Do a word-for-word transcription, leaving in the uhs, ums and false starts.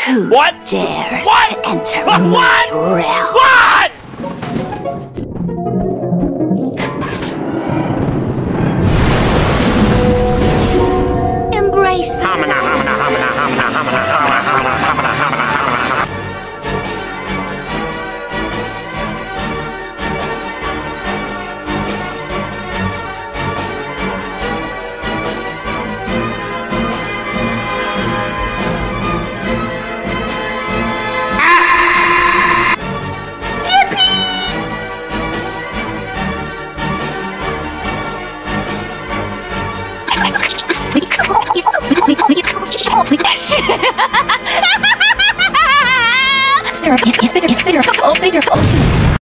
Who What? dares What? to enter What? my What? realm? What? Embrace the Hamana, hamana, hamana, hamana, hamana, hamana, hamana, hamana, hamana, hamana. There are, is, is there, is there, open your, open your,